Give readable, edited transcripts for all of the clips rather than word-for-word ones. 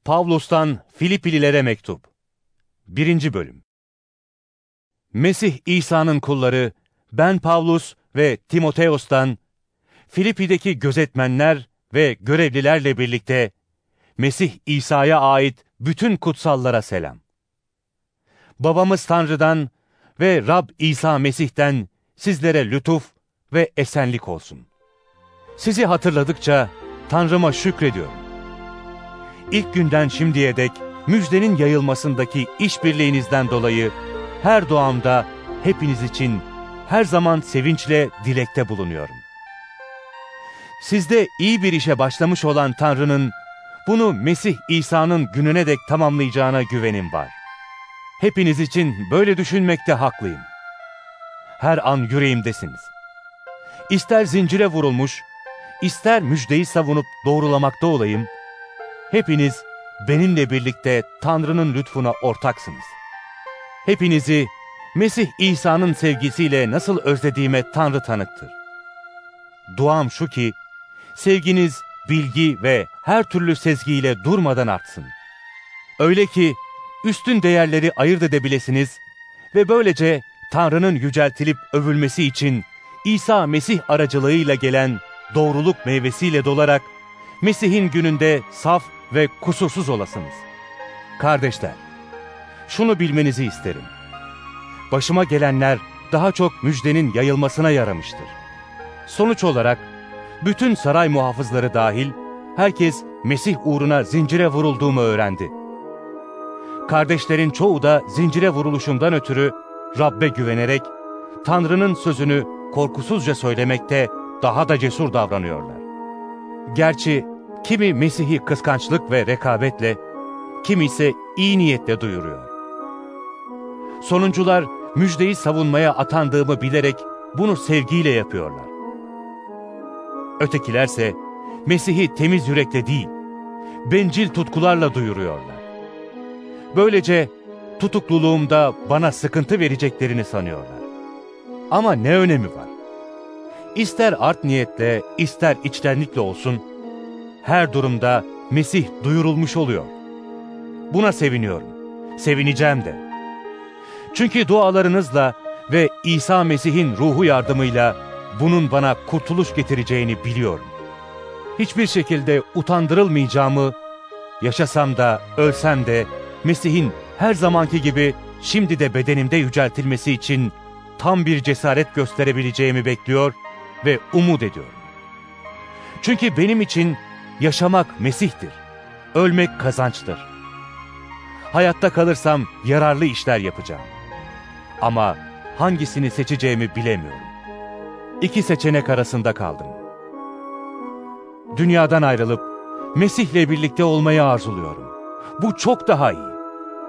Pavlus'tan Filipililere mektup. 1. bölüm. Mesih İsa'nın kulları, ben Pavlus ve Timoteos'tan, Filipi'deki gözetmenler ve görevlilerle birlikte, Mesih İsa'ya ait bütün kutsallara selam. Babamız Tanrı'dan ve Rab İsa Mesih'ten sizlere lütuf ve esenlik olsun. Sizi hatırladıkça Tanrı'ma şükrediyorum. İlk günden şimdiye dek müjdenin yayılmasındaki işbirliğinizden dolayı her duamda hepiniz için her zaman sevinçle dilekte bulunuyorum. Sizde iyi bir işe başlamış olan Tanrı'nın bunu Mesih İsa'nın gününe dek tamamlayacağına güvenim var. Hepiniz için böyle düşünmekte haklıyım. Her an yüreğimdesiniz. İster zincire vurulmuş, ister müjdeyi savunup doğrulamakta olayım, hepiniz benimle birlikte Tanrı'nın lütfuna ortaksınız. Hepinizi Mesih İsa'nın sevgisiyle nasıl özlediğime Tanrı tanıktır. Duam şu ki, sevginiz bilgi ve her türlü sezgiyle durmadan artsın. Öyle ki üstün değerleri ayırt edebilesiniz ve böylece Tanrı'nın yüceltilip övülmesi için İsa Mesih aracılığıyla gelen doğruluk meyvesiyle dolarak Mesih'in gününde saf ve kusursuz olasınız. Kardeşler, şunu bilmenizi isterim. Başıma gelenler daha çok müjdenin yayılmasına yaramıştır. Sonuç olarak bütün saray muhafızları dahil herkes Mesih uğruna zincire vurulduğumu öğrendi. Kardeşlerin çoğu da zincire vuruluşumdan ötürü Rab'be güvenerek Tanrı'nın sözünü korkusuzca söylemekte daha da cesur davranıyorlar. Gerçi kimi Mesih'i kıskançlık ve rekabetle, kimi ise iyi niyetle duyuruyor. Sonuncular müjdeyi savunmaya atandığımı bilerek bunu sevgiyle yapıyorlar. Ötekilerse Mesih'i temiz yürekle değil, bencil tutkularla duyuruyorlar. Böylece tutukluluğumda bana sıkıntı vereceklerini sanıyorlar. Ama ne önemi var? İster art niyetle, ister içtenlikle olsun, her durumda Mesih duyurulmuş oluyor. Buna seviniyorum, sevineceğim de. Çünkü dualarınızla ve İsa Mesih'in ruhu yardımıyla bunun bana kurtuluş getireceğini biliyorum. Hiçbir şekilde utandırılmayacağımı, yaşasam da ölsem de Mesih'in her zamanki gibi şimdi de bedenimde yüceltilmesi için tam bir cesaret gösterebileceğimi bekliyor ve umut ediyorum. Çünkü benim için yaşamak Mesih'tir, ölmek kazançtır. Hayatta kalırsam yararlı işler yapacağım. Ama hangisini seçeceğimi bilemiyorum. İki seçenek arasında kaldım. Dünyadan ayrılıp Mesih'le birlikte olmayı arzuluyorum. Bu çok daha iyi.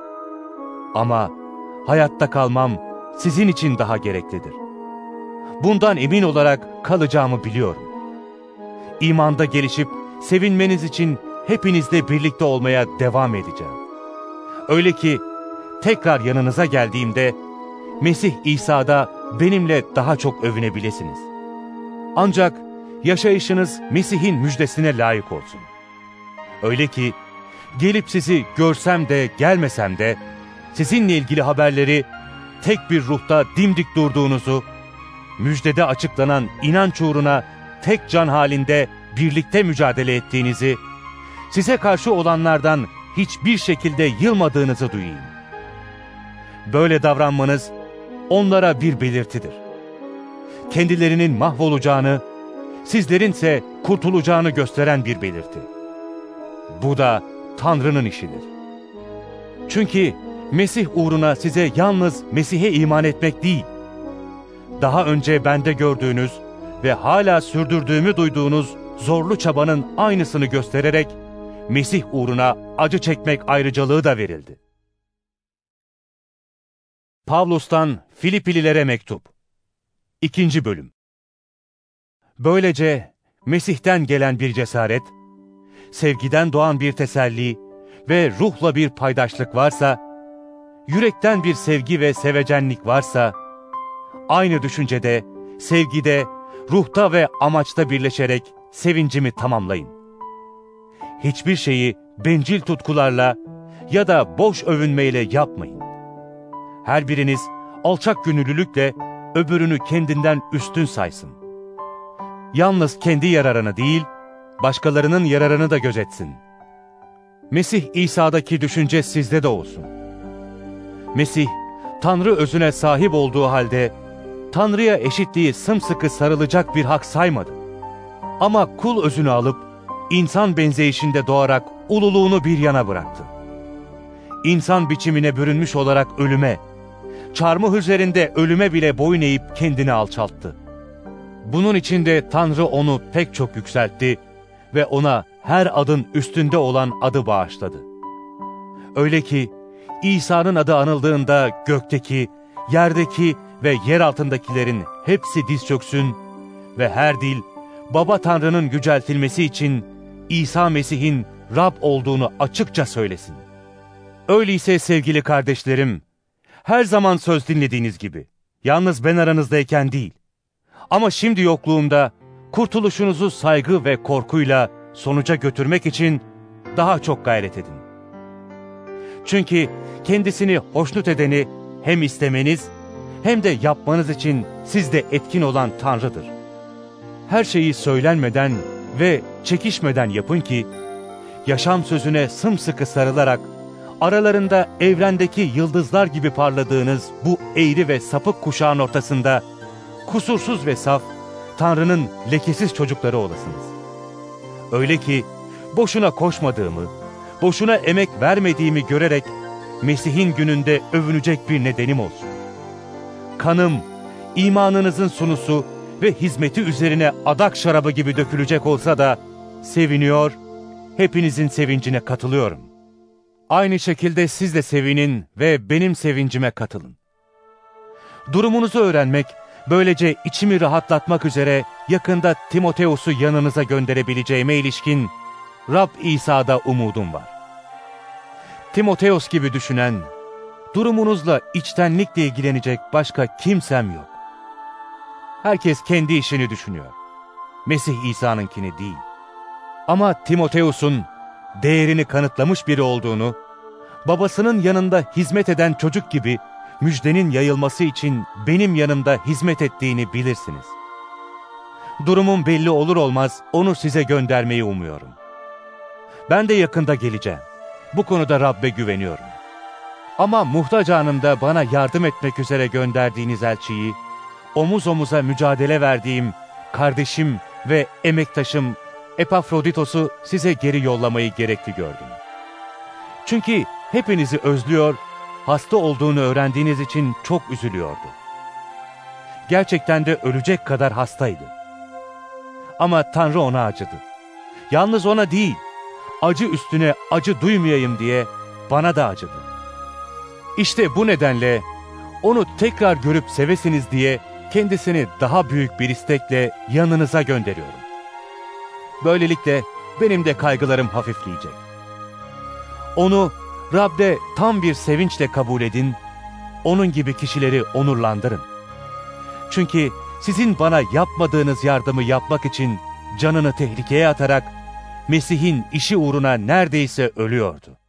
Ama hayatta kalmam sizin için daha gereklidir. Bundan emin olarak kalacağımı biliyorum. İmanda gelişip sevinmeniz için hepinizle birlikte olmaya devam edeceğim. Öyle ki tekrar yanınıza geldiğimde Mesih İsa'da benimle daha çok övünebilesiniz. Ancak yaşayışınız Mesih'in müjdesine layık olsun. Öyle ki gelip sizi görsem de gelmesem de sizinle ilgili haberleri tek bir ruhta dimdik durduğunuzu, müjdede açıklanan inanç uğruna tek can halinde birlikte mücadele ettiğinizi, size karşı olanlardan hiçbir şekilde yılmadığınızı duyayım. Böyle davranmanız onlara bir belirtidir. Kendilerinin mahvolacağını, sizlerinse kurtulacağını gösteren bir belirti. Bu da Tanrı'nın işidir. Çünkü Mesih uğruna size yalnız Mesih'e iman etmek değil, daha önce bende gördüğünüz ve hala sürdürdüğümü duyduğunuz zorlu çabanın aynısını göstererek Mesih uğruna acı çekmek ayrıcalığı da verildi. Pavlus'tan Filipililere mektup. 2. bölüm. Böylece Mesih'ten gelen bir cesaret, sevgiden doğan bir teselli ve ruhla bir paydaşlık varsa, yürekten bir sevgi ve sevecenlik varsa, aynı düşüncede, sevgide, ruhta ve amaçta birleşerek sevincimi tamamlayın. hiçbir şeyi bencil tutkularla ya da boş övünmeyle yapmayın. Her biriniz alçak gönüllülükle öbürünü kendinden üstün saysın. Yalnız kendi yararını değil, başkalarının yararını da gözetsin. Mesih İsa'daki düşünce sizde de olsun. Mesih, Tanrı özüne sahip olduğu halde, Tanrı'ya eşitliği sımsıkı sarılacak bir hak saymadı. Ama kul özünü alıp, insan benzeyişinde doğarak ululuğunu bir yana bıraktı. İnsan biçimine bürünmüş olarak ölüme, çarmıh üzerinde ölüme bile boyun eğip kendini alçalttı. Bunun için de Tanrı onu pek çok yükseltti ve ona her adın üstünde olan adı bağışladı. Öyle ki İsa'nın adı anıldığında gökteki, yerdeki ve yer altındakilerin hepsi diz çöksün ve her dil Baba Tanrı'nın yüceltilmesi için İsa Mesih'in Rab olduğunu açıkça söylesin. Öyleyse sevgili kardeşlerim, her zaman söz dinlediğiniz gibi, yalnız ben aranızdayken değil, ama şimdi yokluğumda kurtuluşunuzu saygı ve korkuyla sonuca götürmek için daha çok gayret edin. Çünkü kendisini hoşnut edeni hem istemeniz hem de yapmanız için sizde etkin olan Tanrı'dır. Her şeyi söylenmeden ve çekişmeden yapın ki, yaşam sözüne sımsıkı sarılarak, aralarında evrendeki yıldızlar gibi parladığınız bu eğri ve sapık kuşağın ortasında, kusursuz ve saf, Tanrı'nın lekesiz çocukları olasınız. Öyle ki, boşuna koşmadığımı, boşuna emek vermediğimi görerek, Mesih'in gününde övünecek bir nedenim olsun. Kanım, imanınızın sunusu ve hizmeti üzerine adak şarabı gibi dökülecek olsa da, seviniyor, hepinizin sevincine katılıyorum. Aynı şekilde siz de sevinin ve benim sevincime katılın. Durumunuzu öğrenmek, böylece içimi rahatlatmak üzere yakında Timoteus'u yanınıza gönderebileceğime ilişkin Rab İsa'da umudum var. Timoteus gibi düşünen, durumunuzla içtenlikle ilgilenecek başka kimsem yok. Herkes kendi işini düşünüyor. Mesih İsa'nınkini değil. Ama Timoteus'un değerini kanıtlamış biri olduğunu, babasının yanında hizmet eden çocuk gibi müjdenin yayılması için benim yanımda hizmet ettiğini bilirsiniz. Durumum belli olur olmaz onu size göndermeyi umuyorum. Ben de yakında geleceğim. Bu konuda Rab'be güveniyorum. Ama muhtaç anımda bana yardım etmek üzere gönderdiğiniz elçiyi, omuz omuza mücadele verdiğim kardeşim ve emektaşım Epafroditos'u size geri yollamayı gerekli gördüm. Çünkü hepinizi özlüyor, hasta olduğunu öğrendiğiniz için çok üzülüyordu. Gerçekten de ölecek kadar hastaydı. Ama Tanrı ona acıdı. Yalnız ona değil, acı üstüne acı duymayayım diye bana da acıdı. İşte bu nedenle onu tekrar görüp sevesiniz diye kendisini daha büyük bir istekle yanınıza gönderiyorum. Böylelikle benim de kaygılarım hafifleyecek. Onu Rab'de tam bir sevinçle kabul edin, onun gibi kişileri onurlandırın. Çünkü sizin bana yapmadığınız yardımı yapmak için canını tehlikeye atarak Mesih'in işi uğruna neredeyse ölüyordu.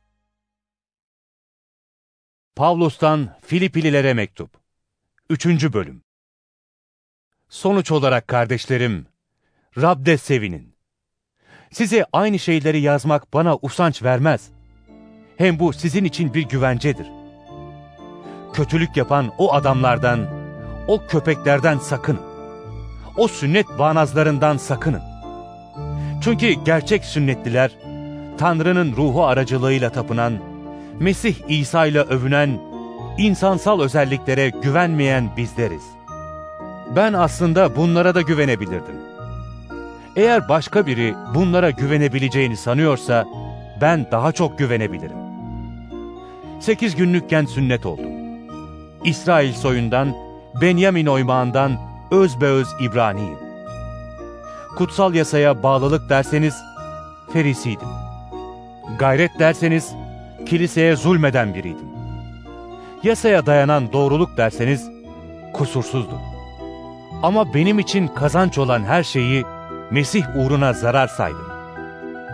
Pavlus'tan Filipililere mektup 3. bölüm. Sonuç olarak kardeşlerim, Rab'de sevinin. Size aynı şeyleri yazmak bana usanç vermez. Hem bu sizin için bir güvencedir. Kötülük yapan o adamlardan, o köpeklerden sakının. O sünnet bağnazlarından sakının. Çünkü gerçek sünnetliler, Tanrı'nın ruhu aracılığıyla tapınan, Mesih İsa ile övünen, insansal özelliklere güvenmeyen bizleriz. Ben aslında bunlara da güvenebilirdim. Eğer başka biri bunlara güvenebileceğini sanıyorsa, ben daha çok güvenebilirim. 8 günlükken sünnet oldum. İsrail soyundan, Benyamin oymağından özbeöz İbraniyim. Kutsal yasaya bağlılık derseniz, Ferisiydim. Gayret derseniz, kiliseye zulmeden biriydim. Yasaya dayanan doğruluk derseniz, kusursuzdum. Ama benim için kazanç olan her şeyi Mesih uğruna zarar saydım.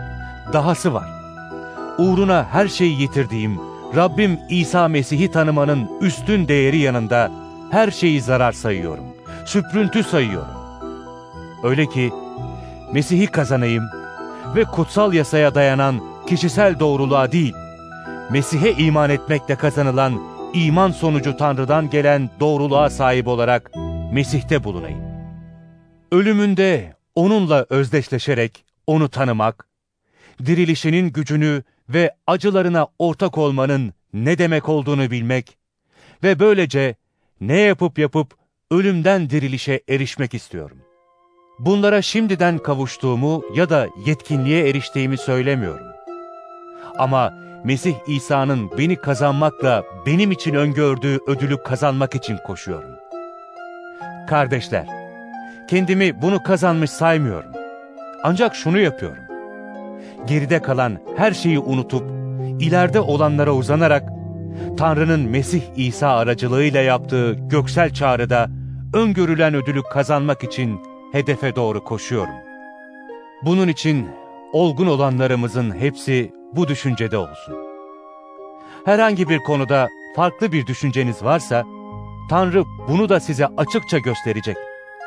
dahası var. Uğruna her şeyi yitirdiğim Rabbim İsa Mesih'i tanımanın üstün değeri yanında her şeyi zarar sayıyorum, süprüntü sayıyorum. Öyle ki Mesih'i kazanayım ve kutsal yasaya dayanan kişisel doğruluğa değil, Mesih'e iman etmekle kazanılan iman sonucu Tanrı'dan gelen doğruluğa sahip olarak Mesih'te bulunayım. Ölümünde onunla özdeşleşerek onu tanımak, dirilişinin gücünü ve acılarına ortak olmanın ne demek olduğunu bilmek ve böylece ne yapıp ölümden dirilişe erişmek istiyorum. Bunlara şimdiden kavuştuğumu ya da yetkinliğe eriştiğimi söylemiyorum. Ama Mesih İsa'nın beni kazanmakla benim için öngördüğü ödülü kazanmak için koşuyorum. Kardeşler, kendimi bunu kazanmış saymıyorum. Ancak şunu yapıyorum. Geride kalan her şeyi unutup, ileride olanlara uzanarak, Tanrı'nın Mesih İsa aracılığıyla yaptığı göksel çağrıda öngörülen ödülü kazanmak için hedefe doğru koşuyorum. Bunun için olgun olanlarımızın hepsi bu düşüncede olsun. Herhangi bir konuda farklı bir düşünceniz varsa, Tanrı bunu da size açıkça gösterecek.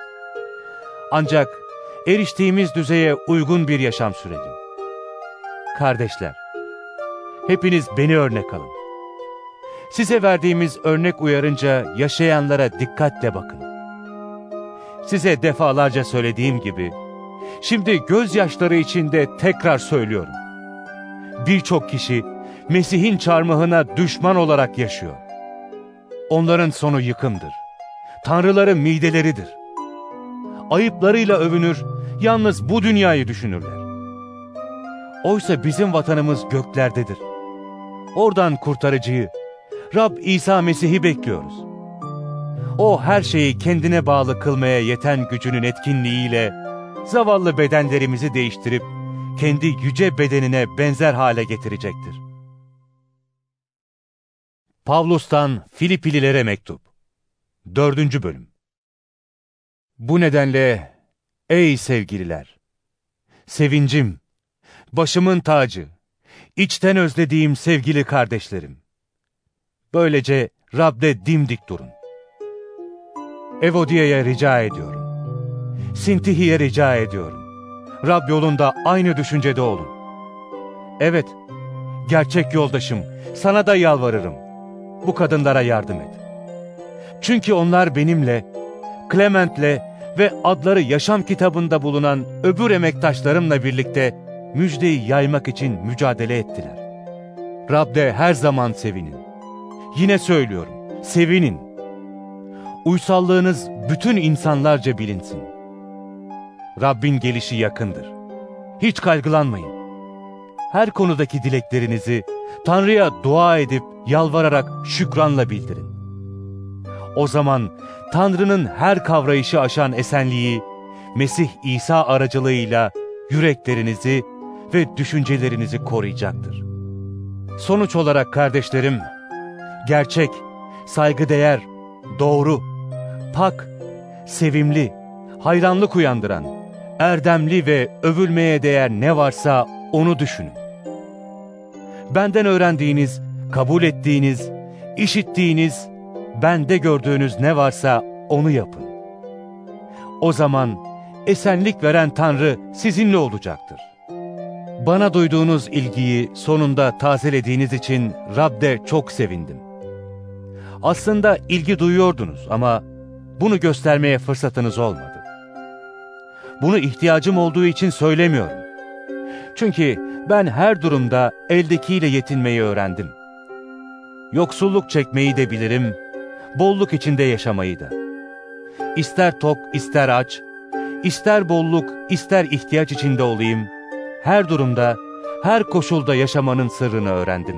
Ancak eriştiğimiz düzeye uygun bir yaşam sürelim. Kardeşler, hepiniz beni örnek alın. Size verdiğimiz örnek uyarınca yaşayanlara dikkatle bakın. Size defalarca söylediğim gibi, şimdi gözyaşları içinde tekrar söylüyorum. Birçok kişi Mesih'in çarmıhına düşman olarak yaşıyor. Onların sonu yıkımdır. Tanrıları mideleridir. Ayıplarıyla övünür, yalnız bu dünyayı düşünürler. Oysa bizim vatanımız göklerdedir. Oradan kurtarıcıyı, Rab İsa Mesih'i bekliyoruz. O her şeyi kendine bağlı kılmaya yeten gücünün etkinliğiyle zavallı bedenlerimizi değiştirip kendi yüce bedenine benzer hale getirecektir. Pavlus'tan Filipililere mektup 4. bölüm. Bu nedenle ey sevgililer, sevincim, başımın tacı, içten özlediğim sevgili kardeşlerim, böylece Rab'de dimdik durun. Evodia'ya rica ediyorum. Sintihi'ye rica ediyorum. Rab yolunda aynı düşüncede olun. Evet, gerçek yoldaşım, sana da yalvarırım. Bu kadınlara yardım et. Çünkü onlar benimle, Clement'le ve adları yaşam kitabında bulunan öbür emektaşlarımla birlikte müjdeyi yaymak için mücadele ettiler. Rab'de her zaman sevinin. Yine söylüyorum, sevinin. Uysallığınız bütün insanlarca bilinsin. Rabbin gelişi yakındır. Hiç kaygılanmayın. Her konudaki dileklerinizi Tanrı'ya dua edip yalvararak şükranla bildirin. O zaman Tanrı'nın her kavrayışı aşan esenliği Mesih İsa aracılığıyla yüreklerinizi ve düşüncelerinizi koruyacaktır. Sonuç olarak kardeşlerim, gerçek, saygıdeğer, doğru, pak, sevimli, hayranlık uyandıran, erdemli ve övülmeye değer ne varsa onu düşünün. Benden öğrendiğiniz, kabul ettiğiniz, işittiğiniz, bende gördüğünüz ne varsa onu yapın. O zaman esenlik veren Tanrı sizinle olacaktır. Bana duyduğunuz ilgiyi sonunda tazelediğiniz için Rab'de çok sevindim. Aslında ilgi duyuyordunuz ama bunu göstermeye fırsatınız olmadı. Bunu ihtiyacım olduğu için söylemiyorum. Çünkü ben her durumda eldekiyle yetinmeyi öğrendim. Yoksulluk çekmeyi de bilirim, bolluk içinde yaşamayı da. İster tok, ister aç, ister bolluk, ister ihtiyaç içinde olayım, her durumda, her koşulda yaşamanın sırrını öğrendim.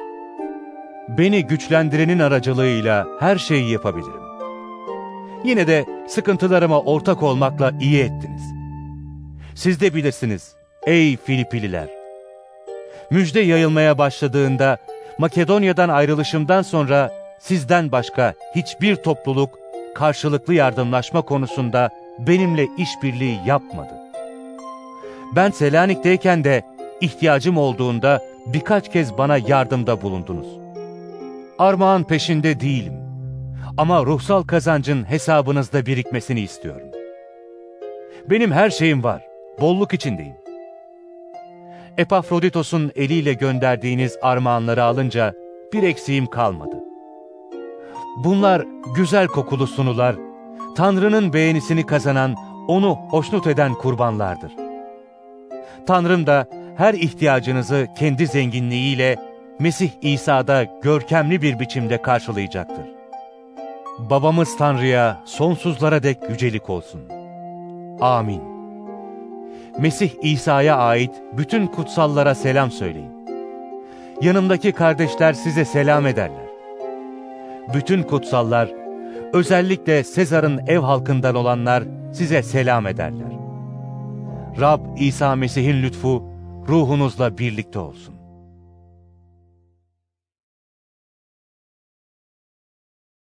Beni güçlendirenin aracılığıyla her şeyi yapabilirim. Yine de sıkıntılarıma ortak olmakla iyi ettiniz. Siz de bilirsiniz, ey Filipililer. Müjde yayılmaya başladığında, Makedonya'dan ayrılışımdan sonra sizden başka hiçbir topluluk karşılıklı yardımlaşma konusunda benimle işbirliği yapmadı. Ben Selanik'teyken de ihtiyacım olduğunda birkaç kez bana yardımda bulundunuz. Armağan peşinde değilim ama ruhsal kazancın hesabınızda birikmesini istiyorum. Benim her şeyim var, bolluk içindeyim. Epafroditos'un eliyle gönderdiğiniz armağanları alınca bir eksiğim kalmadı. Bunlar güzel kokulu sunular, Tanrı'nın beğenisini kazanan, onu hoşnut eden kurbanlardır. Tanrım da her ihtiyacınızı kendi zenginliğiyle Mesih İsa'da görkemli bir biçimde karşılayacaktır. Babamız Tanrı'ya sonsuzlara dek yücelik olsun. Amin. Mesih İsa'ya ait bütün kutsallara selam söyleyin. Yanımdaki kardeşler size selam ederler. Bütün kutsallar, özellikle Sezar'ın ev halkından olanlar size selam ederler. Rab İsa Mesih'in lütfu ruhunuzla birlikte olsun.